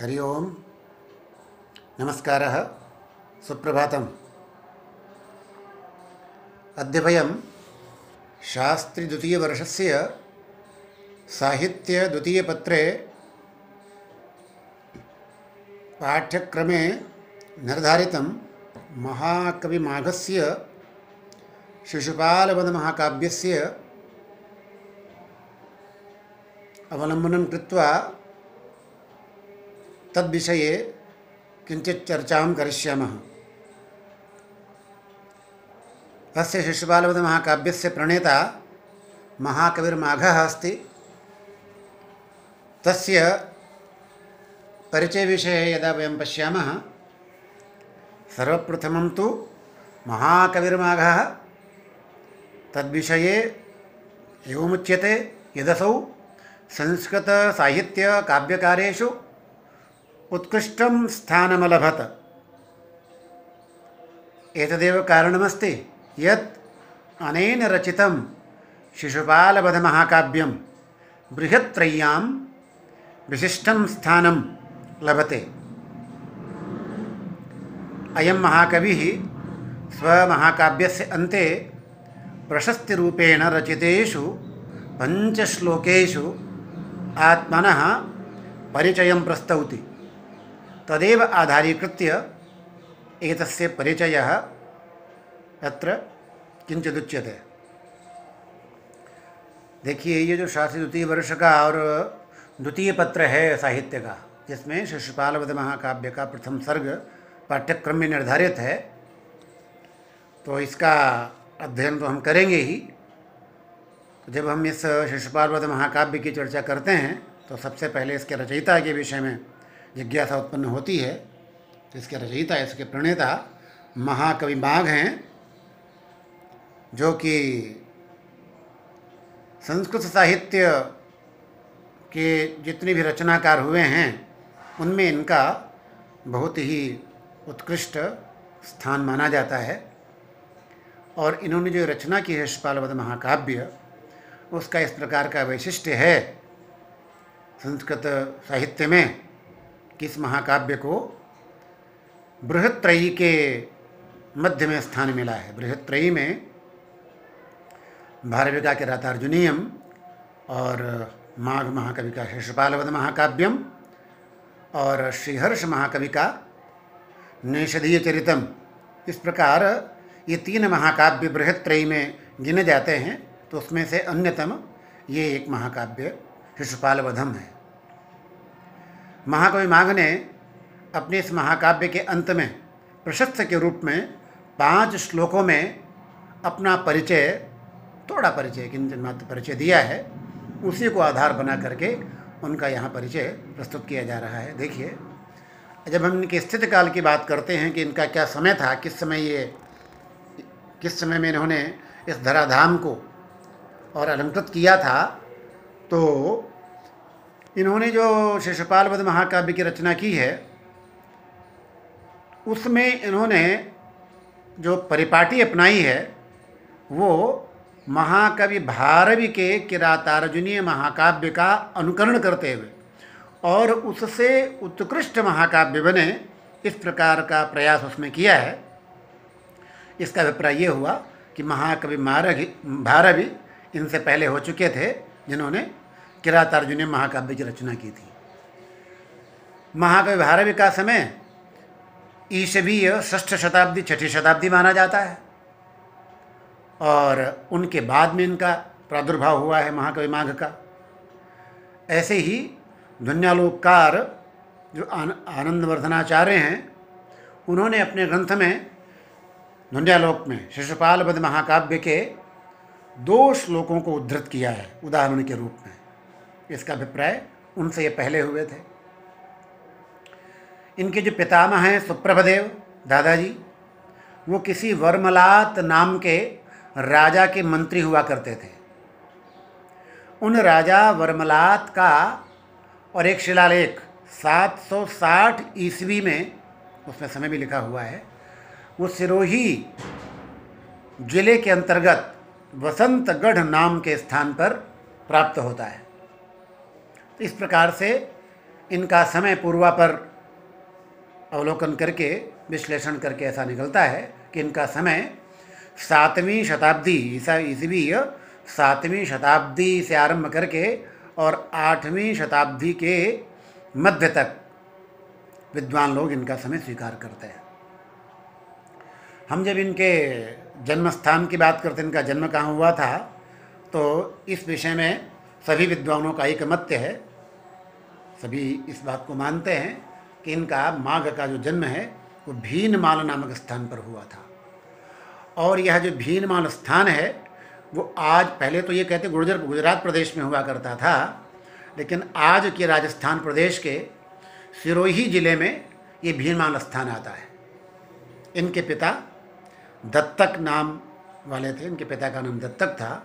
हरि ओम नमस्कारः सुप्रभातम्। अद्य वयं शास्त्री द्वितीयवर्षस्य साहित्य द्वितीयपत्रे पाठ्यक्रमे निर्धारितं महाकविमाघस्य शिशुपालवधमहाकाव्यस्य अवलम्बनं कृत्वा तद्विषये किञ्चित् चर्चां करिष्यामः। अस्य शिशुपालवधमहाकाव्यस्य प्रणेता महाकविर्माघः अस्ति। तस्य परिचयविषये यदा वयं पश्यामः, सर्वप्रथमं तु महाकविर्माघः तद्विषये एवमुच्यते यदसौ संस्कृतसाहित्यकाव्यकारेषु उत्कृष्टं स्थानमलभत। एतदेव कारणमस्ति यत् अनेन रचितं शिशुपालवधमहाकाव्यं बृहत्त्रय्यां विशिष्टं स्थानं लभते। अयं महाकविः स्वमहाकाव्यस्य अन्ते प्रशस्तिरूपेण रचितेषु पञ्चश्लोकेषु आत्मनः परिचयं प्रस्तौति। तदेव आधारीकृत्य एतस्य परिचयः अत्र किंचिदुच्यते। देखिए, ये जो शास्त्री द्वितीय वर्ष का और द्वितीय पत्र है साहित्य का, जिसमें शिशुपालवधमहाकाव्य का प्रथम सर्ग पाठ्यक्रम में निर्धारित है, तो इसका अध्ययन तो हम करेंगे ही। तो जब हम इस शिशुपालवधमहाकाव्य की चर्चा करते हैं तो सबसे पहले इसके रचयिता के विषय में जिज्ञासा उत्पन्न होती है। तो इसके रचयिता, इसके प्रणेता महाकवि माघ हैं, जो कि संस्कृत साहित्य के जितने भी रचनाकार हुए हैं उनमें इनका बहुत ही उत्कृष्ट स्थान माना जाता है। और इन्होंने जो रचना की है शिशुपालवधमहाकाव्य, उसका इस प्रकार का वैशिष्ट्य है संस्कृत साहित्य में कि इस महाकाव्य को बृहत्त्रयी के मध्य में स्थान मिला है। बृहत्त्रयी में भारविका के रातार्जुनीयम और माघ महाकवि का शिशुपालवधमहाकाव्यम और श्रीहर्ष महाकवि का नैषधीय चरितम, इस प्रकार ये तीन महाकाव्य बृहत्त्रयी में गिने जाते हैं। तो उसमें से अन्यतम ये एक महाकाव्य शिशुपालवधम है। महाकवि माघ ने अपने इस महाकाव्य के अंत में प्रशस्त के रूप में 5 श्लोकों में अपना परिचय, थोड़ा परिचय, किंचित मात्र परिचय दिया है। उसी को आधार बना करके उनका यहाँ परिचय प्रस्तुत किया जा रहा है। देखिए, जब हम इनके स्थिति काल की बात करते हैं कि इनका क्या समय था, किस समय में इन्होंने इस धराधाम को और अलंकृत किया था, तो इन्होंने जो शिशुपालवध महाकाव्य की रचना की है उसमें इन्होंने जो परिपाटी अपनाई है वो महाकवि भारवी के किरातार्जुनीय महाकाव्य का अनुकरण करते हुए और उससे उत्कृष्ट महाकाव्य बने, इस प्रकार का प्रयास उसमें किया है। इसका अभिप्राय ये हुआ कि महाकवि भारवी इनसे पहले हो चुके थे, जिन्होंने किरातार्जुनीय महाकाव्य की रचना की थी। महाकवि भारवी का समय ईसवीय 6ठ शताब्दी 6ठी शताब्दी माना जाता है और उनके बाद में इनका प्रादुर्भाव हुआ है महाकवि माघ का। ऐसे ही ध्वन्यालोककार जो आनंदवर्धनाचार्य हैं, उन्होंने अपने ग्रंथ में ध्वन्यालोक में शिशुपालवध महाकाव्य के 2 श्लोकों को उद्धृत किया है उदाहरण के रूप में। इसका अभिप्राय उनसे ये पहले हुए थे। इनके जो पितामह हैं सुप्रभदेव दादाजी, वो किसी वर्मलात नाम के राजा के मंत्री हुआ करते थे। उन राजा वर्मलात का और एक शिलालेख 760 ईस्वी में, उसमें समय भी लिखा हुआ है, वो सिरोही जिले के अंतर्गत वसंतगढ़ नाम के स्थान पर प्राप्त होता है। इस प्रकार से इनका समय पूर्वापर अवलोकन करके विश्लेषण करके ऐसा निकलता है कि इनका समय 7वीं शताब्दी ईसवी 7वीं शताब्दी से आरंभ करके और 8वीं शताब्दी के मध्य तक विद्वान लोग इनका समय स्वीकार करते हैं। हम जब इनके जन्म स्थान की बात करते हैं, इनका जन्म कहाँ हुआ था, तो इस विषय में सभी विद्वानों का एकमत्य है। सभी इस बात को मानते हैं कि इनका माघ का जो जन्म है वो भीनमाल नामक स्थान पर हुआ था। और यह जो भीनमाल स्थान है वो आज, पहले तो ये कहते गुजरात प्रदेश में हुआ करता था, लेकिन आज के राजस्थान प्रदेश के सिरोही जिले में ये भीनमाल स्थान आता है। इनके पिता दत्तक नाम वाले थे, इनके पिता का नाम दत्तक था।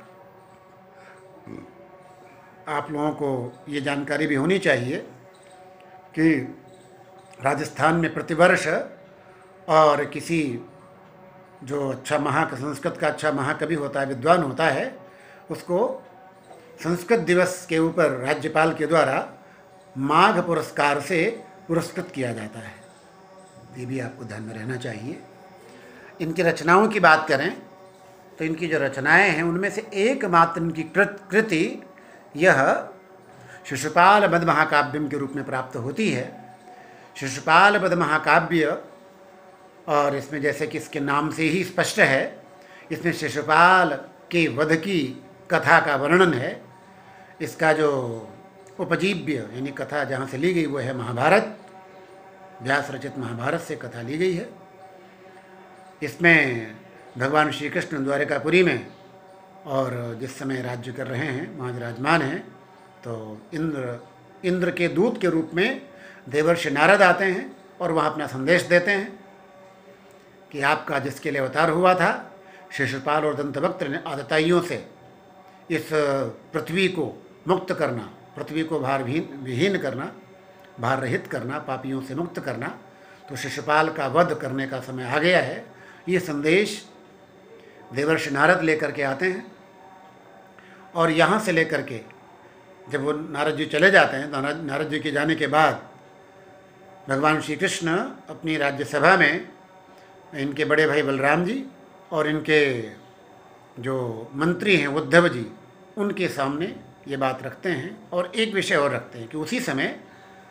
आप लोगों को ये जानकारी भी होनी चाहिए कि राजस्थान में प्रतिवर्ष और किसी जो अच्छा संस्कृत का अच्छा महाकवि होता है, विद्वान होता है, उसको संस्कृत दिवस के ऊपर राज्यपाल के द्वारा माघ पुरस्कार से पुरस्कृत किया जाता है। ये भी आपको ध्यान में रहना चाहिए। इनकी रचनाओं की बात करें तो इनकी जो रचनाएं हैं उनमें से एकमात्र इनकी कृति यह शिशुपाल बध महाकाव्यम के रूप में प्राप्त होती है। शिशुपाल बध महाकाव्य, और इसमें जैसे कि इसके नाम से ही स्पष्ट है, इसमें शिशुपाल के वध की कथा का वर्णन है। इसका जो उपजीव्य यानी कथा जहाँ से ली गई वो है महाभारत, व्यास रचित महाभारत से कथा ली गई है। इसमें भगवान श्री कृष्ण द्वारिकापुरी में और जिस समय राज्य कर रहे हैं, वहाँ विराजमान हैं, तो इंद्र के दूत के रूप में देवर्षि नारद आते हैं और वहाँ अपना संदेश देते हैं कि आपका जिसके लिए अवतार हुआ था, शिशुपाल और दंतवक्त्र ने आदताइयों से इस पृथ्वी को मुक्त करना, पृथ्वी को भार विहीन करना, भार रहित करना, पापियों से मुक्त करना, तो शिशुपाल का वध करने का समय आ गया है। ये संदेश देवर्षि नारद लेकर के आते हैं और यहाँ से लेकर के जब वो नारद जी चले जाते हैं, तो नारद जी के जाने के बाद भगवान श्री कृष्ण अपनी राज्यसभा में इनके बड़े भाई बलराम जी और इनके जो मंत्री हैं उद्धव जी, उनके सामने ये बात रखते हैं। और एक विषय और रखते हैं कि उसी समय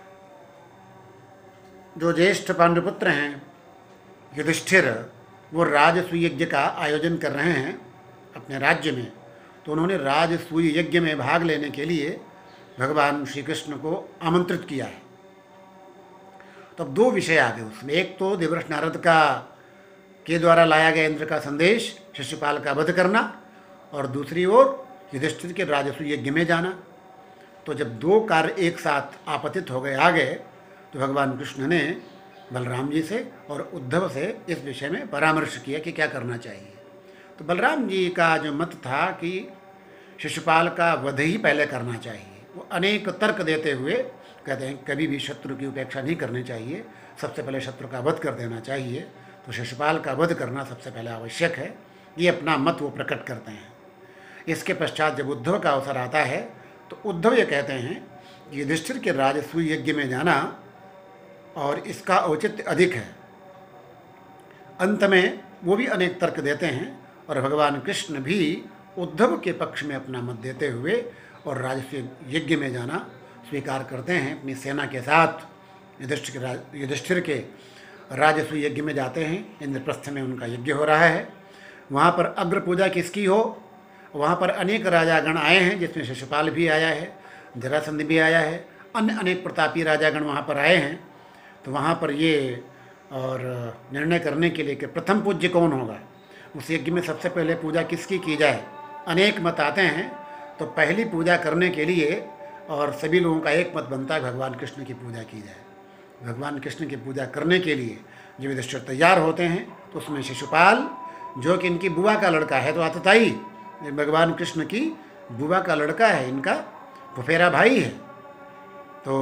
जो ज्येष्ठ पांडुपुत्र हैं युधिष्ठिर, वो राजसूय यज्ञ का आयोजन कर रहे हैं अपने राज्य में, तो उन्होंने राजसूय यज्ञ में भाग लेने के लिए भगवान श्री कृष्ण को आमंत्रित किया है। तो अब दो विषय आ गए उसमें, एक तो देवर्षि नारद के द्वारा लाया गया इंद्र का संदेश शिशुपाल का वध करना, और दूसरी ओर युधिष्ठिर के राजसूय यज्ञ में जाना। तो जब दो कार्य एक साथ आपतित हो गए आ गए, तो भगवान कृष्ण ने बलराम जी से और उद्धव से इस विषय में परामर्श किया कि क्या करना चाहिए। तो बलराम जी का जो मत था कि शिशुपाल का वध ही पहले करना चाहिए। वो अनेक तर्क देते हुए कहते हैं कभी भी शत्रु की उपेक्षा नहीं करनी चाहिए, सबसे पहले शत्रु का वध कर देना चाहिए, तो शिशुपाल का वध करना सबसे पहले आवश्यक है। ये अपना मत वो प्रकट करते हैं। इसके पश्चात जब उद्धव का अवसर आता है तो उद्धव ये कहते हैं कि युधिष्ठिर के राजसूय यज्ञ में जाना और इसका औचित्य अधिक है। अंत में वो भी अनेक तर्क देते हैं और भगवान कृष्ण भी उद्धव के पक्ष में अपना मत देते हुए और राजसूय यज्ञ में जाना स्वीकार करते हैं। अपनी सेना के साथ युधिष्ठिर के राजसूय यज्ञ में जाते हैं। इंद्रप्रस्थ में उनका यज्ञ हो रहा है। वहाँ पर अग्र पूजा किसकी हो, वहाँ पर अनेक राजागण आए हैं, जिसमें शिशुपाल भी आया है, जरासंध भी आया है, अन्य अनेक प्रतापी राजागण वहाँ पर आए हैं। तो वहाँ पर ये और निर्णय करने के लिए कि प्रथम पूज्य कौन होगा, उस यज्ञ में सबसे पहले पूजा किसकी की जाए, अनेक मत आते हैं। तो पहली पूजा करने के लिए और सभी लोगों का एक मत बनता है भगवान कृष्ण की पूजा की जाए। भगवान कृष्ण की पूजा करने के लिए जब युधिष्ठिर तैयार होते हैं तो उसमें शिशुपाल, जो कि इनकी बुआ का लड़का है, तो आतताई भगवान कृष्ण की बुआ का लड़का है, इनका फुफेरा भाई है। तो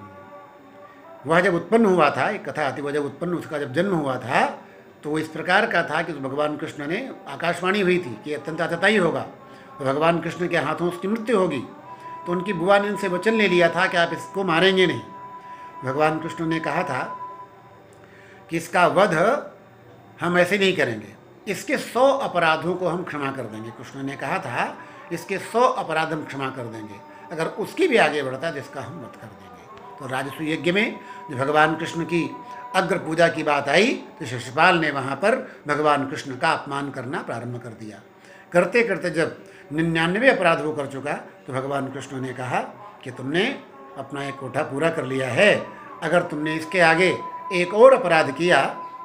वह जब उत्पन्न हुआ था, एक कथा आती, वह जब उत्पन्न, उसका जब जन्म हुआ था तो वो इस प्रकार का था कि भगवान कृष्ण ने आकाशवाणी हुई थी कि अत्यंत आतताई होगा, तो भगवान कृष्ण के हाथों उसकी मृत्यु होगी। तो उनकी बुआ ने इनसे वचन ले लिया था कि आप इसको मारेंगे नहीं, भगवान कृष्ण ने कहा था कि इसका वध हम ऐसे नहीं करेंगे, इसके 100 अपराधों को हम क्षमा कर देंगे। कृष्ण ने कहा था इसके 100 अपराध हम क्षमा कर देंगे, अगर उसकी भी आगे बढ़ता है तो इसका हम वध कर देंगे। तो राजसूय यज्ञ में जब भगवान कृष्ण की अग्र पूजा की बात आई तो शिशुपाल ने वहाँ पर भगवान कृष्ण का अपमान करना प्रारंभ कर दिया। करते करते जब 99 अपराध वो कर चुका तो भगवान कृष्ण ने कहा कि तुमने अपना एक कोठा पूरा कर लिया है, अगर तुमने इसके आगे एक और अपराध किया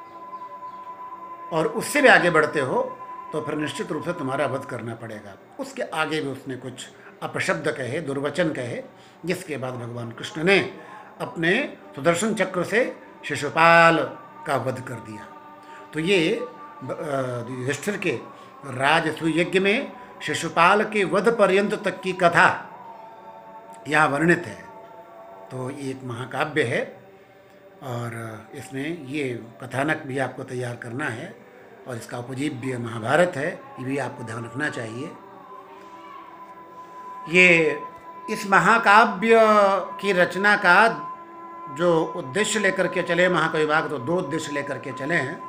और उससे भी आगे बढ़ते हो तो फिर निश्चित रूप से तुम्हारा वध करना पड़ेगा। उसके आगे भी उसने कुछ अपशब्द कहे, दुर्वचन कहे, जिसके बाद भगवान कृष्ण ने अपने सुदर्शन चक्र से शिशुपाल का वध कर दिया। तो ये युधिष्ठिर के राजसूय यज्ञ में शिशुपाल के वध पर्यंत तक की कथा यहाँ वर्णित है। तो ये एक महाकाव्य है और इसमें ये कथानक भी आपको तैयार करना है और इसका उपजीव्य महाभारत है, ये भी आपको ध्यान रखना चाहिए। ये इस महाकाव्य की रचना का जो उद्देश्य लेकर के चले महाकवि वाग, तो 2 उद्देश्य लेकर के चले हैं।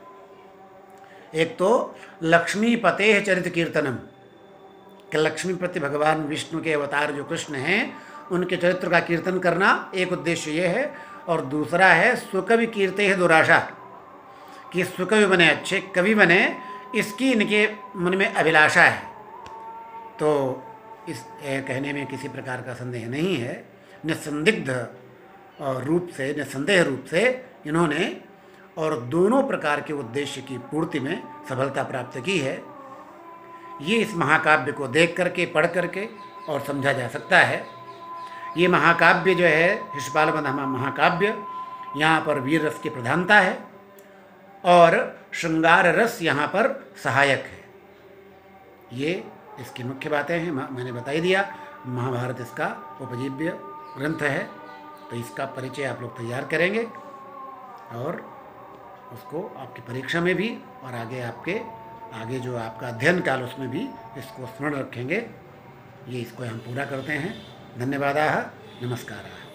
एक तो लक्ष्मीपते चरित कीर्तनम, कि लक्ष्मीपति भगवान विष्णु के अवतार जो कृष्ण हैं उनके चरित्र का कीर्तन करना, एक उद्देश्य ये है। और दूसरा है सुकवि कीर्ते है दुराशा, कि सुकवि बने, अच्छे कवि बने, इसकी इनके मन में अभिलाषा है। तो इस कहने में किसी प्रकार का संदेह नहीं है। निसंदिग्ध रूप से, निसंदेह रूप से इन्होंने और दोनों प्रकार के उद्देश्य की पूर्ति में सफलता प्राप्त की है। ये इस महाकाव्य को देख करके, पढ़ करके और समझा जा सकता है। ये महाकाव्य जो है शिशुपाल वध महाकाव्य, यहाँ पर वीर रस की प्रधानता है और श्रृंगार रस यहाँ पर सहायक है। ये इसकी मुख्य बातें हैं, मैंने बता ही दिया। महाभारत इसका उपजीव्य ग्रंथ है, तो इसका परिचय आप लोग तैयार करेंगे और उसको आपकी परीक्षा में भी और आगे जो आपका अध्ययन काल उसमें भी इसको स्मरण रखेंगे। ये इसको हम पूरा करते हैं। धन्यवादाः, नमस्कारः।